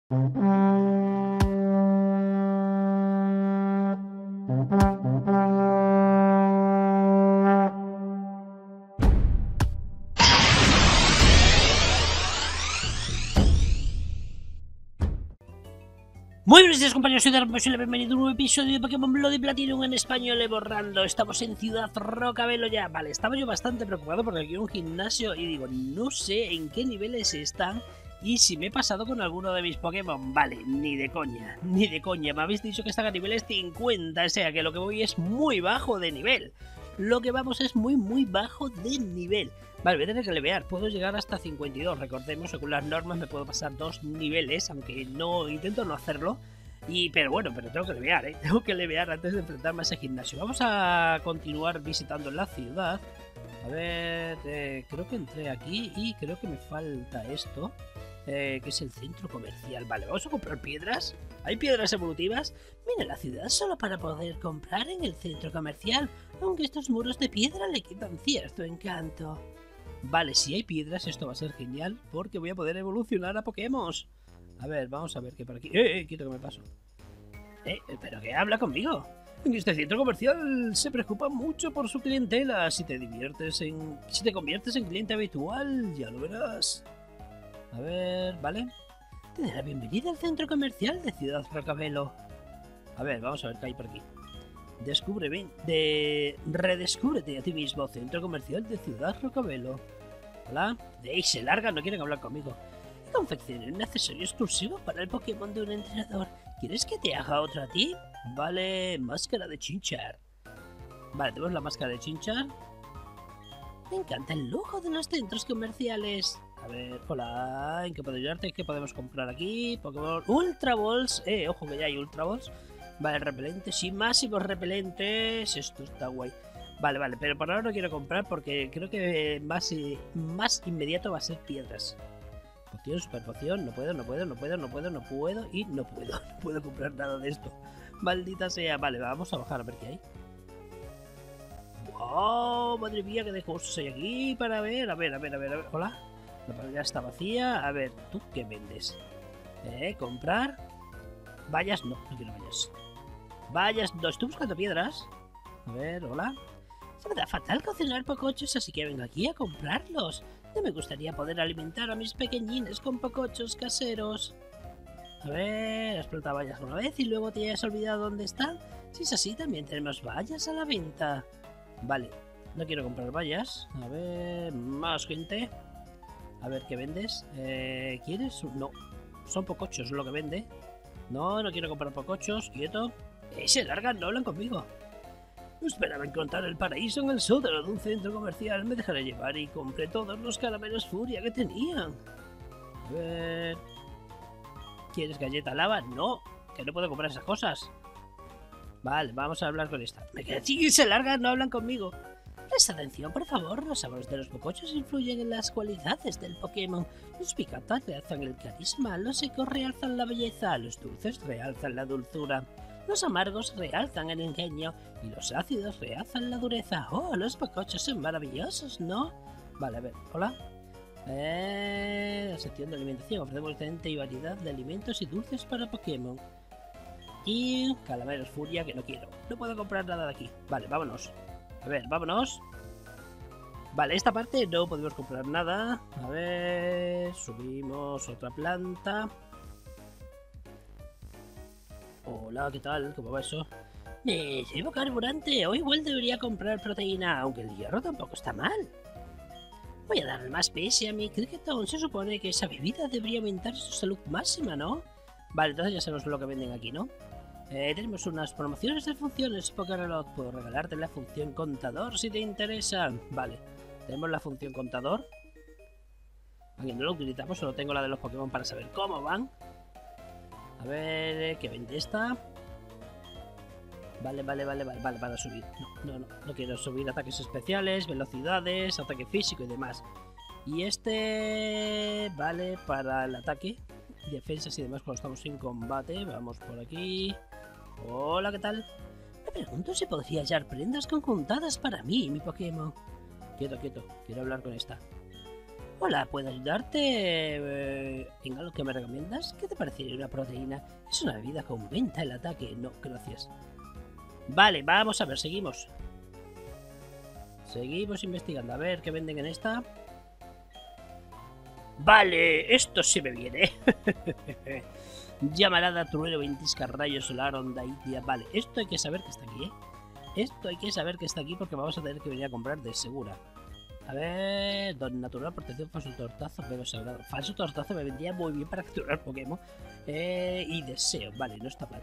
Muy buenos días, compañeros, soy Dark, bienvenido a un nuevo episodio de Pokémon Blood y Platinum en español borrando. Estamos en Ciudad Rocabelo ya. Vale, estaba yo bastante preocupado porque aquí hay un gimnasio y digo, no sé en qué niveles están y si me he pasado con alguno de mis Pokémon. Vale, ni de coña, ni de coña. Me habéis dicho que están a niveles 50, o sea que lo que voy es muy bajo de nivel. Lo que vamos es muy bajo de nivel. Vale, voy a tener que levear, puedo llegar hasta 52, recordemos, según las normas me puedo pasar 2 niveles, aunque no intento no hacerlo. Pero tengo que levear, tengo que levear antes de enfrentarme a ese gimnasio. Vamos a continuar visitando la ciudad. A ver, creo que entré aquí y creo que me falta esto, que es el centro comercial. Vale, vamos a comprar piedras. ¿Hay piedras evolutivas? Mira la ciudad solo para poder comprar en el centro comercial, aunque estos muros de piedra le quitan cierto encanto. Vale, si hay piedras esto va a ser genial porque voy a poder evolucionar a Pokémon. A ver, vamos a ver qué por aquí... quito que me paso. ¿Pero qué habla conmigo? En este centro comercial se preocupa mucho por su clientela. Si te conviertes en cliente habitual, ya lo verás. A ver, ¿vale? Te da la bienvenida al centro comercial de Ciudad Rocabelo. A ver, vamos a ver qué hay por aquí. Redescúbrete a ti mismo, centro comercial de Ciudad Rocabelo. Hola. Se largan, no quieren hablar conmigo. Confeccioné un accesorio exclusivo para el Pokémon de un entrenador. ¿Quieres que te haga otro a ti? Vale, máscara de Chinchar. Vale, tenemos la máscara de Chinchar. Me encanta el lujo de los centros comerciales. A ver, hola, ¿en qué puedo ayudarte? ¿Qué podemos comprar aquí? Pokémon Ultra Balls. Ojo que ya hay Ultra Balls. Vale, repelentes, sí, máximos repelentes. Esto está guay. Vale, pero por ahora no quiero comprar porque creo que más inmediato va a ser piedras. Poción, super poción, no puedo y no puedo comprar nada de esto. Maldita sea. Vale, vamos a bajar a ver qué hay. ¡Wow! Madre mía, qué de cosas hay aquí para ver. A ver. Hola. La pantalla está vacía. A ver, ¿tú qué vendes? ¿Comprar? Vallas, no quiero vallas. Vallas, no, estoy buscando piedras. A ver, hola. Se me da fatal cocinar pocochos, así que vengo aquí a comprarlos. No me gustaría poder alimentar a mis pequeñines con pocochos caseros. A ver, explota vallas una vez y luego te hayas olvidado dónde están. Si es así, también tenemos vallas a la venta. Vale, no quiero comprar vallas. A ver, más gente. A ver, ¿qué vendes? ¿Quieres? No, son pocochos lo que vende. No quiero comprar pocochos, quieto. Se largan, no hablan conmigo. No esperaba encontrar el paraíso en el sótano de un centro comercial. Me dejaré llevar y compré todos los caramelos furia que tenían. A ver... ¿Quieres galleta lava? No, que no puedo comprar esas cosas. Vale, vamos a hablar con esta. Me quedé chiqui y se largan, no hablan conmigo. Presta atención, por favor. Los sabores de los pocochos influyen en las cualidades del Pokémon. Los picantes realzan el carisma, los secos realzan la belleza, los dulces realzan la dulzura. Los amargos realzan el ingenio y los ácidos realzan la dureza. ¡Oh, los pocochos son maravillosos!, ¿no? Vale, a ver, hola. La sección de alimentación. Ofrecemos excelente y variedad de alimentos y dulces para Pokémon. Y calameros furia que no quiero. No puedo comprar nada de aquí. Vale, vámonos. A ver, vámonos. Vale, esta parte no podemos comprar nada. A ver, subimos otra planta. Hola, ¿qué tal? ¿Cómo va eso? Me llevo carburante, o igual debería comprar proteína, aunque el hierro tampoco está mal. Voy a darle más peso a mi Cricketon. Se supone que esa bebida debería aumentar su salud máxima, ¿no? Vale, entonces ya sabemos lo que venden aquí, ¿no? Tenemos unas promociones de funciones Pokérelot. Puedo regalarte la función contador si te interesa. Vale, tenemos la función contador. Aunque no lo utilizamos, solo tengo la de los Pokémon para saber cómo van. A ver, ¿qué vende esta? Vale, para subir. No quiero subir ataques especiales, velocidades, ataque físico y demás. Y este... vale, para el ataque, defensas y demás cuando estamos en combate. Vamos por aquí. Hola, ¿qué tal? Me pregunto si podría hallar prendas conjuntadas para mí y mi Pokémon. Quieto, quiero hablar con esta. Hola, ¿puedo ayudarte en algo que me recomiendas? ¿Qué te parecería una proteína? Es una bebida que aumenta el ataque. No, gracias. Vale, vamos a ver, seguimos. Seguimos investigando. A ver qué venden en esta. Vale, esto sí me viene. Llamarada, trueno, ventisca, rayo solar, onda itia. Vale, esto hay que saber que está aquí, ¿eh? Esto hay que saber que está aquí porque vamos a tener que venir a comprar de segura. A ver, don natural, protección, falso tortazo, pero sagrado. Falso tortazo me vendría muy bien para capturar Pokémon. Y deseo, vale, no está mal.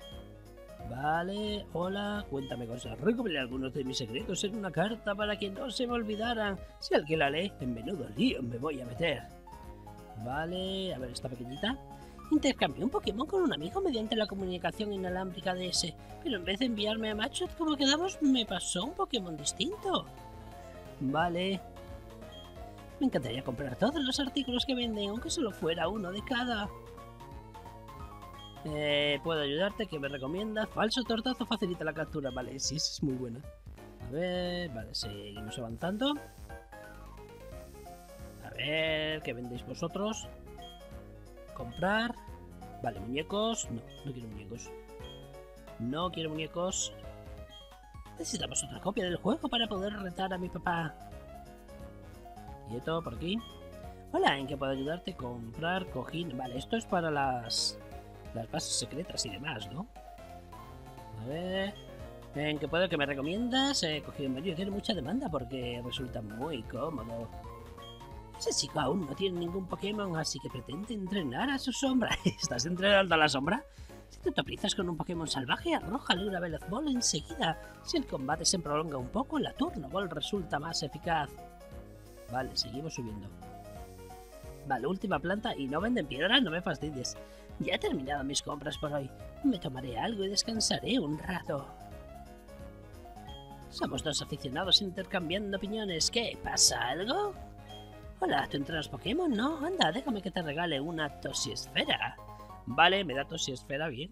Vale, hola, cuéntame cosas. Recopilé algunos de mis secretos en una carta para que no se me olvidaran. Si alguien la lee, en menudo lío me voy a meter. Vale, a ver, esta pequeñita. Intercambié un Pokémon con un amigo mediante la comunicación inalámbrica de ese, pero en vez de enviarme a Machot como quedamos, me pasó un Pokémon distinto. Vale. Me encantaría comprar todos los artículos que venden, aunque solo fuera uno de cada. ¿Puedo ayudarte? ¿Qué me recomiendas? Falso tortazo facilita la captura. Vale, sí, esa es muy buena. A ver, vale, seguimos avanzando. A ver, ¿qué vendéis vosotros? Comprar. Vale, muñecos. No, no quiero muñecos. No quiero muñecos. Necesitamos otra copia del juego para poder retar a mi papá. Quieto, por aquí. Hola, ¿en qué puedo ayudarte? Comprar cojín. Vale, esto es para las bases secretas y demás, ¿no? A ver. ¿En qué puedo que me recomiendas? Cojín medio tiene mucha demanda porque resulta muy cómodo. Ese chico aún no tiene ningún Pokémon, así que pretende entrenar a su sombra. ¿Estás entrenando a la sombra? Si te topizas con un Pokémon salvaje, arrójale una Veloz Ball enseguida. Si el combate se prolonga un poco, la Turno Ball resulta más eficaz. Vale, seguimos subiendo. Vale, última planta y no venden piedras, no me fastidies. Ya he terminado mis compras por hoy. Me tomaré algo y descansaré un rato. Somos dos aficionados intercambiando opiniones. ¿Qué? ¿Pasa algo? Hola, ¿tú entrenas Pokémon? No, anda, déjame que te regale una Tosiesfera. Vale, me da Tosiesfera, bien.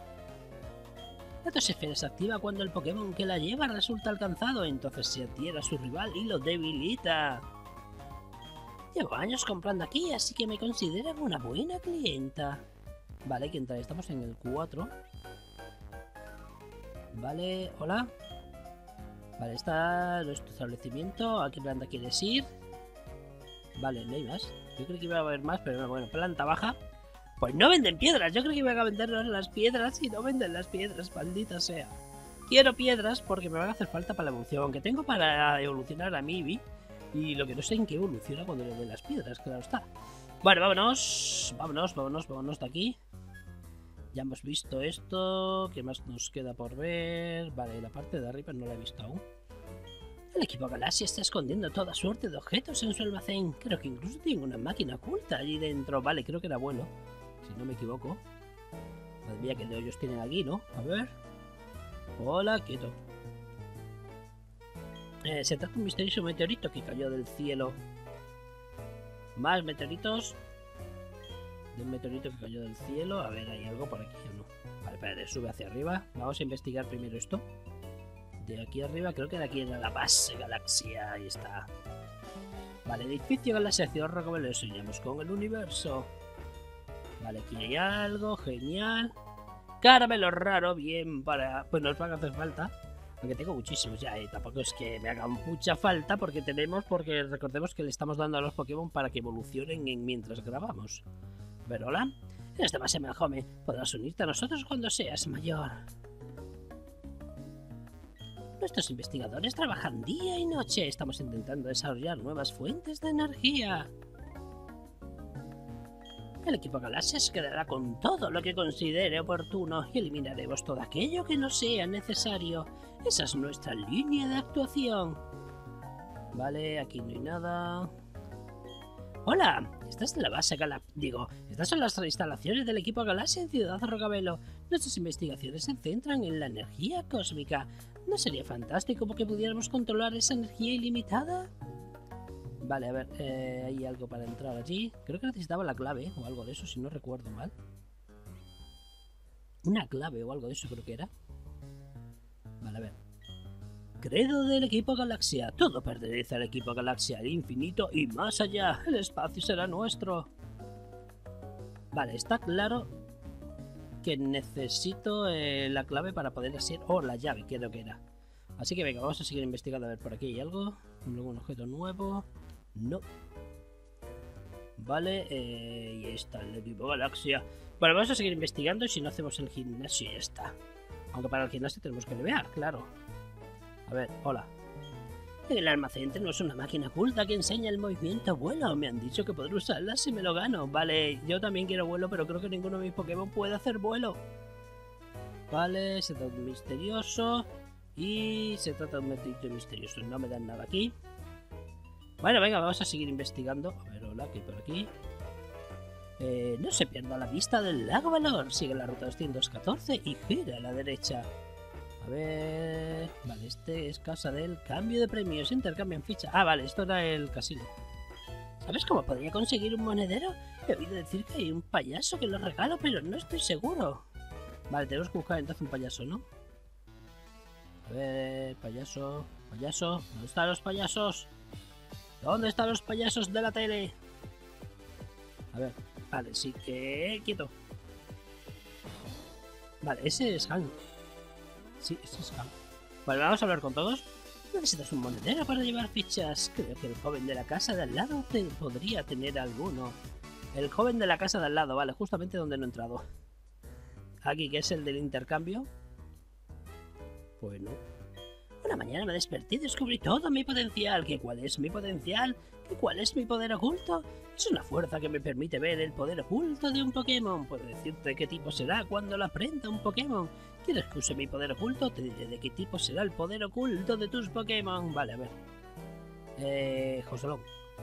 La Tosiesfera se activa cuando el Pokémon que la lleva resulta alcanzado, entonces se adhiere a su rival y lo debilita. Llevo años comprando aquí, así que me consideran una buena clienta. Vale, hay que entrar, estamos en el 4. Vale, hola. Vale, está nuestro establecimiento. ¿A qué planta quieres ir? Vale, no hay más. Yo creo que iba a haber más, pero no, bueno, planta baja. Pues no venden piedras. Yo creo que iban a vendernos las piedras y no venden las piedras, maldita sea. Quiero piedras porque me van a hacer falta para la evolución. Que tengo para evolucionar a Mibi. Y lo que no sé en qué evoluciona cuando le den las piedras, claro está. Bueno, vámonos. Vámonos de aquí. Ya hemos visto esto. ¿Qué más nos queda por ver? Vale, la parte de arriba no la he visto aún. El equipo Galaxia está escondiendo toda suerte de objetos en su almacén. Creo que incluso tiene una máquina oculta allí dentro. Vale, creo que era bueno, si no me equivoco. Madre mía, que de hoyos tienen aquí, ¿no? A ver. Hola, quieto. Se trata de un misterioso meteorito que cayó del cielo. Más meteoritos. De un meteorito que cayó del cielo. A ver, ¿hay algo por aquí o no? Vale, espérate, sube hacia arriba. Vamos a investigar primero esto. De aquí arriba, creo que de aquí era la base Galaxia. Ahí está. Vale, edificio Galaxia, Ciudad Rocabelo. Soñamos con el universo. Vale, aquí hay algo, genial. Caramelo raro, bien para... Pues nos van a hacer falta. Aunque tengo muchísimos ya, tampoco es que me hagan mucha falta porque recordemos que le estamos dando a los Pokémon para que evolucionen mientras grabamos. Pero hola, eres demasiado joven, podrás unirte a nosotros cuando seas mayor. Nuestros investigadores trabajan día y noche, estamos intentando desarrollar nuevas fuentes de energía. El equipo Galaxia se quedará con todo lo que considere oportuno y eliminaremos todo aquello que no sea necesario. Esa es nuestra línea de actuación. Vale, aquí no hay nada. Hola, estas son las instalaciones del equipo Galaxia en Ciudad Rocabelo. Nuestras investigaciones se centran en la energía cósmica. ¿No sería fantástico porque pudiéramos controlar esa energía ilimitada? Vale, a ver, hay algo para entrar allí. Creo que necesitaba la clave o algo de eso, si no recuerdo mal. Una clave o algo de eso creo que era. Vale, a ver. Credo del equipo Galaxia. Todo pertenece al equipo Galaxia, el infinito y más allá. El espacio será nuestro. Vale, está claro que necesito la clave para poder hacer... Oh, la llave, creo que era. Así que venga, vamos a seguir investigando. A ver, por aquí hay algo. ¿Algún objeto nuevo? No. Vale, y ahí está el equipo Galaxia. Bueno, vamos a seguir investigando y si no hacemos el gimnasio ya está. Aunque para el gimnasio tenemos que levear, claro. A ver, hola. El almacén tenemos una máquina oculta que enseña el movimiento vuelo. Me han dicho que podré usarla si me lo gano. Vale, yo también quiero vuelo, pero creo que ninguno de mis Pokémon puede hacer vuelo. Vale, se trata de un misterioso. Y se trata de un meteorito misterioso. No me dan nada aquí. Bueno, venga, vamos a seguir investigando. A ver, hola, ¿qué hay por aquí? No se pierda la vista del lago Valor. Sigue la ruta 214 y gira a la derecha. A ver... Vale, este es casa del cambio de premios. Intercambian ficha. Ah, vale, esto era el casino. ¿Sabes cómo podría conseguir un monedero? He oído decir que hay un payaso que lo regala, pero no estoy seguro. Vale, tenemos que buscar entonces un payaso, ¿no? A ver, payaso... Payaso... ¿Dónde están los payasos? ¿Dónde están los payasos de la tele? A ver... Vale, sí que... Quieto. Vale, ese es Hank. Sí, ese es Hank. Vale, vamos a hablar con todos. ¿Necesitas un monedero para llevar fichas? Creo que el joven de la casa de al lado podría tener alguno. El joven de la casa de al lado, vale, justamente donde no he entrado. Aquí, que es el del intercambio. Pues no. Una mañana me desperté y descubrí todo mi potencial. ¿Qué cuál es mi potencial? ¿Qué cuál es mi poder oculto? Es una fuerza que me permite ver el poder oculto de un Pokémon. Puedo decirte qué tipo será cuando lo aprenda un Pokémon. ¿Quieres que use mi poder oculto? Te diré de qué tipo será el poder oculto de tus Pokémon. Vale, a ver. Josolón.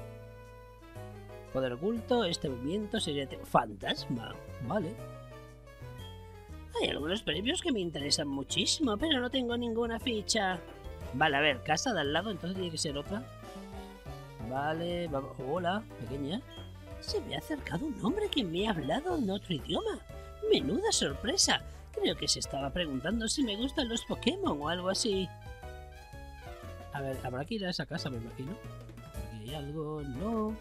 Poder oculto, este movimiento sería... Fantasma. Vale. Hay algunos premios que me interesan muchísimo, pero no tengo ninguna ficha. Vale, a ver, casa de al lado, entonces tiene que ser otra. Vale, vamos. Hola, pequeña. Se me ha acercado un hombre que me ha hablado en otro idioma. Menuda sorpresa. Creo que se estaba preguntando si me gustan los Pokémon o algo así. A ver, habrá que ir a esa casa, me imagino. Aquí hay algo, no.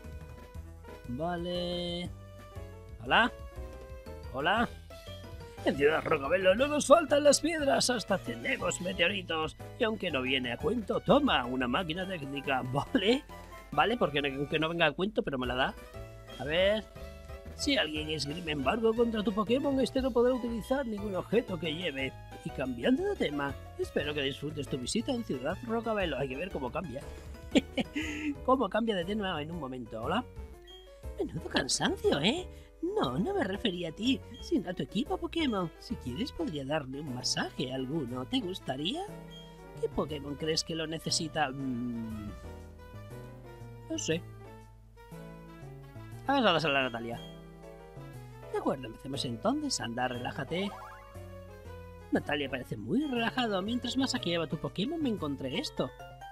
Vale. Hola. Hola. En Ciudad Rocabelo no nos faltan las piedras, hasta tenemos meteoritos. Y aunque no viene a cuento, toma una máquina técnica. Vale. Vale, porque aunque no venga a cuento, pero me la da. A ver. Si alguien esgrime embargo contra tu Pokémon, este no podrá utilizar ningún objeto que lleve. Y cambiando de tema, espero que disfrutes tu visita en Ciudad Rocabelo. Hay que ver cómo cambia. Cómo cambia de tema en un momento. Hola. Menudo cansancio, ¿eh? No, no me refería a ti, sino a tu equipo Pokémon. Si quieres podría darle un masaje a alguno. ¿Te gustaría? ¿Qué Pokémon crees que lo necesita? No sé. Vamos a dárselo a Natalia. De acuerdo, empecemos entonces. Anda, relájate. Natalia parece muy relajado. Mientras masajeaba tu Pokémon me encontré esto.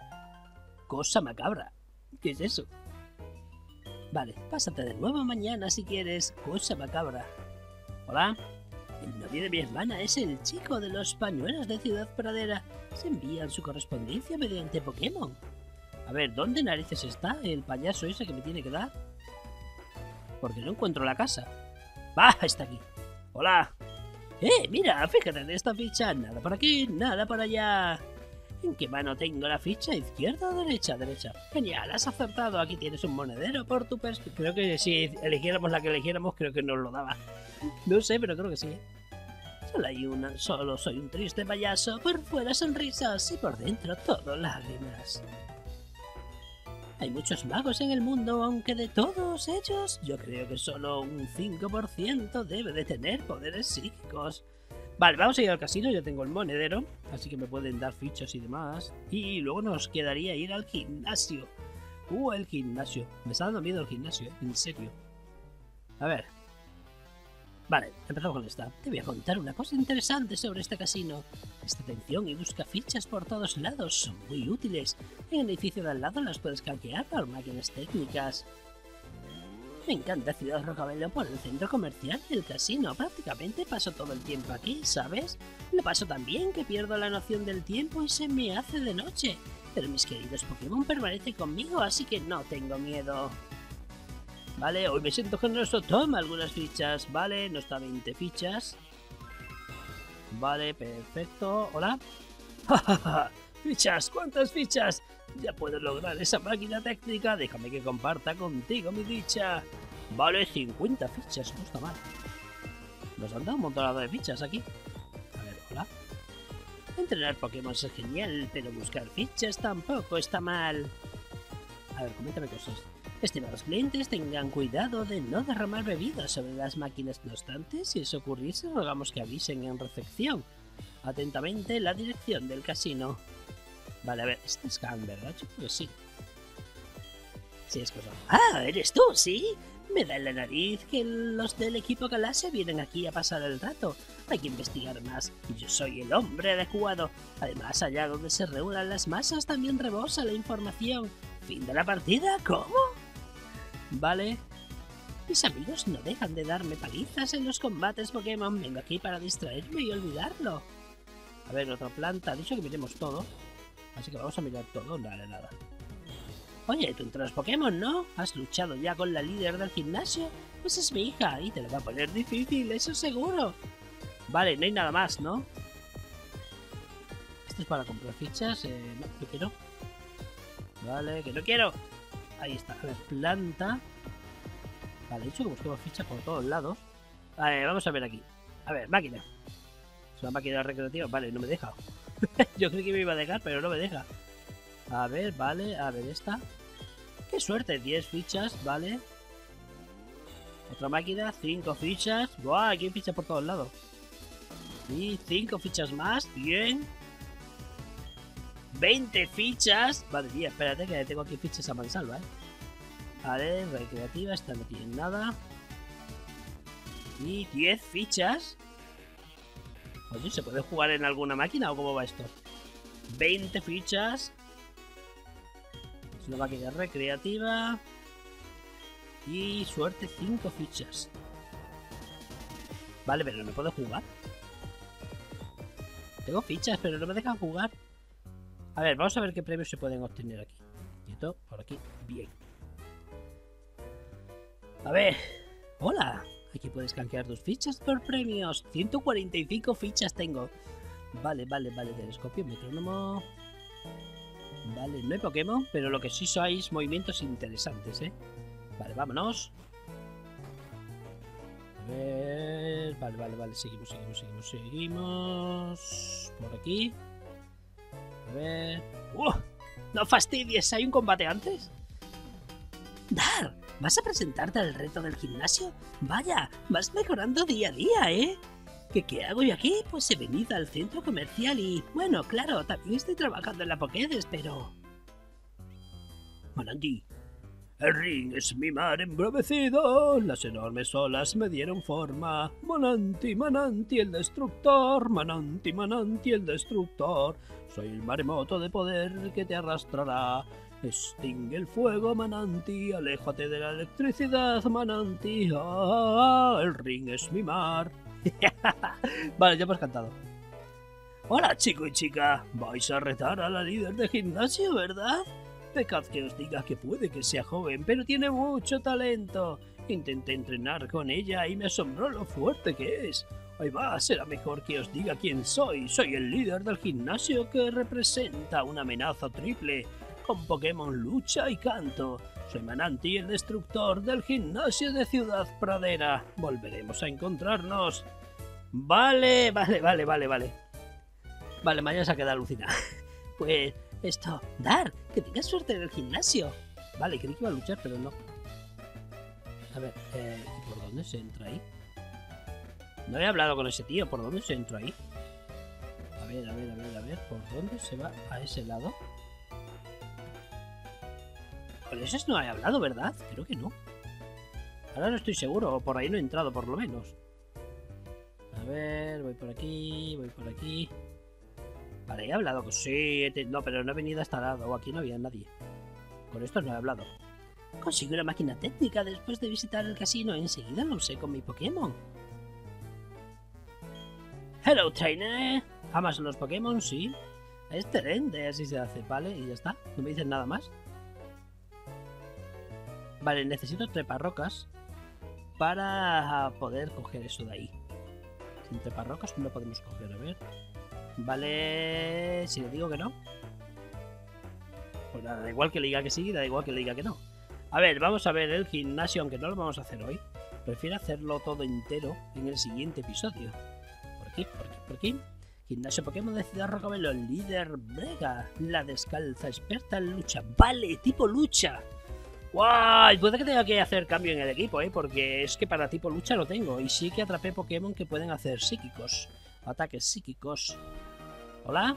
Cosa macabra. ¿Qué es eso? Vale, pásate de nuevo mañana si quieres. Cosa macabra. Hola. El novio de mi hermana es el chico de los pañuelos de Ciudad Pradera. Se envían su correspondencia mediante Pokémon. A ver, ¿dónde narices está el payaso ese que me tiene que dar? Porque no encuentro la casa. ¡Va! Está aquí. Hola. Mira, fíjate en esta ficha. Nada por aquí, nada por allá. ¿En qué mano tengo la ficha? ¿Izquierda o derecha? Derecha. Genial, has acertado. Aquí tienes un monedero por tu perspectiva. Creo que si eligiéramos la que eligiéramos, creo que nos lo daba. No sé, pero creo que sí. Solo hay una. Solo soy un triste payaso. Por fuera sonrisas y por dentro todo lágrimas. Hay muchos magos en el mundo, aunque de todos ellos, yo creo que solo un 5% debe de tener poderes psíquicos. Vale, vamos a ir al casino, ya tengo el monedero, así que me pueden dar fichas y demás. Y luego nos quedaría ir al gimnasio. El gimnasio. Me está dando miedo el gimnasio, en serio. A ver. Vale, empezamos con esta. Te voy a contar una cosa interesante sobre este casino. Presta atención y busca fichas por todos lados, son muy útiles. En el edificio de al lado las puedes canjear por máquinas técnicas. Me encanta Ciudad Rocabelo por el centro comercial y el casino. Prácticamente paso todo el tiempo aquí, ¿sabes? Lo paso tan bien que pierdo la noción del tiempo y se me hace de noche. Pero mis queridos Pokémon permanecen conmigo, así que no tengo miedo. Vale, hoy me siento generoso. Toma algunas fichas. Vale, no está 20 fichas. Vale, perfecto. Hola. Fichas, ¿cuántas fichas? Ya puedo lograr esa máquina técnica. Déjame que comparta contigo mi dicha. Vale, 50 fichas, no está mal. Nos han dado un montón de fichas aquí. A ver, hola. Entrenar Pokémon es genial, pero buscar fichas tampoco está mal. A ver, coméntame cosas. Estimados clientes, tengan cuidado de no derramar bebidas sobre las máquinas. No obstante, si eso ocurriese, rogamos que avisen en recepción. Atentamente, la dirección del casino. Vale, a ver, este es Khan, ¿verdad? Yo creo que sí. Sí, es cosa. Ah, ¿eres tú, sí? Me da en la nariz que los del equipo Galaxia vienen aquí a pasar el rato. Hay que investigar más. Yo soy el hombre adecuado. Además, allá donde se reúnan las masas también rebosa la información. ¿Fin de la partida? ¿Cómo? Vale. Mis amigos no dejan de darme palizas en los combates Pokémon. Vengo aquí para distraerme y olvidarlo. A ver, otra planta. Ha dicho que miremos todo. Así que vamos a mirar todo. Nada. Oye, tú entras Pokémon, ¿no? ¿Has luchado ya con la líder del gimnasio? Pues es mi hija y te lo va a poner difícil, eso seguro. Vale, no hay nada más, ¿no? Esto es para comprar fichas. No, yo quiero. Vale, que no quiero. Ahí está, a ver, planta. Vale, he dicho que busquemos fichas por todos lados. Vale, vamos a ver aquí. A ver, máquina. Es una máquina recreativa. Vale, no me deja. Yo creí que me iba a dejar, pero no me deja. A ver, vale, a ver esta. ¡Qué suerte! 10 fichas, vale. Otra máquina, 5 fichas. ¡Buah! Aquí hay fichas por todos lados. Y 5 fichas más, bien. 20 fichas. Madre mía, espérate que tengo aquí fichas a mansalva, ¿eh? Vale, recreativa, esta no tiene nada. Y 10 fichas. Oye, ¿se puede jugar en alguna máquina o cómo va esto? 20 fichas. Es una máquina recreativa. Y suerte 5 fichas. Vale, pero no puedo jugar. Tengo fichas, pero no me dejan jugar. A ver, vamos a ver qué premios se pueden obtener aquí. Quieto, por aquí. Bien. A ver. Hola. Aquí puedes canjear tus fichas por premios. 145 fichas tengo. Vale. Telescopio, metrónomo. Vale, no hay Pokémon, pero lo que sí sois movimientos interesantes, ¿eh? Vale, vámonos. A ver... Vale. Seguimos. Por aquí. A ver... ¡No fastidies! ¿Hay un combate antes? ¡Dar! ¿Vas a presentarte al reto del gimnasio? Vaya, vas mejorando día a día, ¿eh? ¿Qué hago yo aquí? Pues he venido al centro comercial y... Bueno, claro, también estoy trabajando en la Pokédex, pero... Mananti. El ring es mi mar embravecido, las enormes olas me dieron forma. Mananti el destructor, Mananti el destructor. Soy el maremoto de poder que te arrastrará. Extingue el fuego, Mananti, aléjate de la electricidad, Mananti. El ring es mi mar. Vale, ya hemos cantado. Hola, chico y chica. Vais a retar a la líder de gimnasio, ¿verdad? Dejad que os diga que puede que sea joven, pero tiene mucho talento. Intenté entrenar con ella y me asombró lo fuerte que es. Ahí va, será mejor que os diga quién soy. Soy el líder del gimnasio que representa una amenaza triple. Con Pokémon lucha y canto. Soy Mananti, el destructor del gimnasio de Ciudad Pradera. Volveremos a encontrarnos. Vale. Vale, mañana se ha quedado alucinada. Pues esto, Dar, que tengas suerte en el gimnasio. Vale, creí que iba a luchar, pero no. A ver, ¿por dónde se entra ahí? No he hablado con ese tío, ¿por dónde se entra ahí? A ver, ¿por dónde se va a ese lado? Con esos no he hablado, ¿verdad? Creo que no. Ahora no estoy seguro, por ahí no he entrado por lo menos. A ver, voy por aquí. Vale, he hablado con... Sí, no, pero no he venido hasta el lado. Aquí no había nadie. Con estos no he hablado. Consigo una máquina técnica después de visitar el casino. Enseguida lo usé con mi Pokémon. Hello, trainer. ¿Amas los Pokémon? Sí. Excelente, así se hace, ¿vale? Y ya está. No me dicen nada más. Vale, necesito treparrocas para poder coger eso de ahí. Sin treparrocas no lo podemos coger, a ver. Vale, si le digo que no. Pues nada, da igual que le diga que sí, da igual que le diga que no. A ver, vamos a ver el gimnasio, aunque no lo vamos a hacer hoy. Prefiero hacerlo todo entero en el siguiente episodio. Por aquí, por aquí, por aquí. Gimnasio Pokémon de Ciudad Rocabelo, líder Brega, la descalza experta en lucha. Vale, tipo lucha. ¡Guau! Puede que tenga que hacer cambio en el equipo, porque es que para tipo lucha lo tengo. Y sí que atrapé Pokémon que pueden hacer psíquicos. Ataques psíquicos. ¿Hola?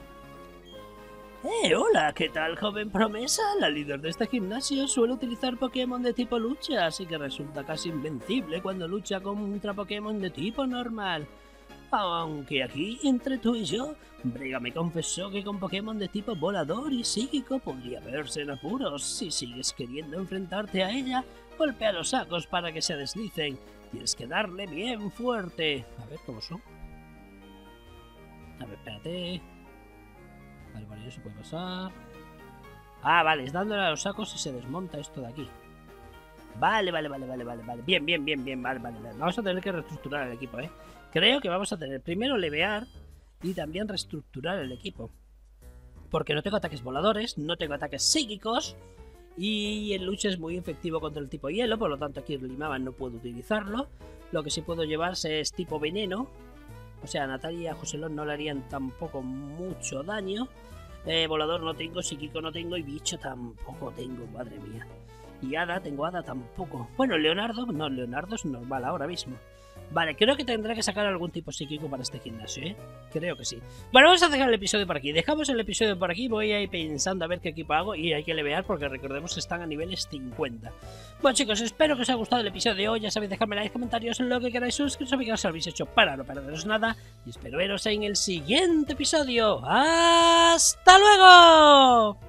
Hola, ¿qué tal, joven promesa? La líder de este gimnasio suele utilizar Pokémon de tipo lucha, así que resulta casi invencible cuando lucha contra Pokémon de tipo normal. Aunque aquí, entre tú y yo, Brega me confesó que con Pokémon de tipo volador y psíquico podría verse en apuros. Si sigues queriendo enfrentarte a ella, golpea los sacos para que se deslicen. Tienes que darle bien fuerte. A ver, ¿cómo son? A ver, espérate. Vale, eso puede pasar. Ah, vale, es dándole a los sacos y se desmonta esto de aquí. Vale. Bien. Vale. Vamos a tener que reestructurar el equipo, Creo que vamos a tener primero levear y también reestructurar el equipo. Porque no tengo ataques voladores, no tengo ataques psíquicos. Y el lucha es muy efectivo contra el tipo hielo, por lo tanto aquí el Limaban no puedo utilizarlo. Lo que sí puedo llevarse es tipo veneno. O sea, Natalia y a Joselón no le harían tampoco mucho daño. Volador no tengo, psíquico no tengo y bicho tampoco tengo, madre mía. Y Hada, tengo Hada tampoco. Bueno, Leonardo, no, Leonardo es normal ahora mismo. Vale, creo que tendré que sacar algún tipo psíquico para este gimnasio, Creo que sí. Bueno, vamos a dejar el episodio por aquí. Dejamos el episodio por aquí. Voy a ir pensando a ver qué equipo hago. Y hay que levear porque recordemos que están a niveles 50. Bueno, chicos, espero que os haya gustado el episodio de hoy. Ya sabéis, dejadme likes, comentarios, lo que queráis. Suscribiros a mi canal si lo habéis hecho para no perderos nada. Y espero veros en el siguiente episodio. ¡Hasta luego!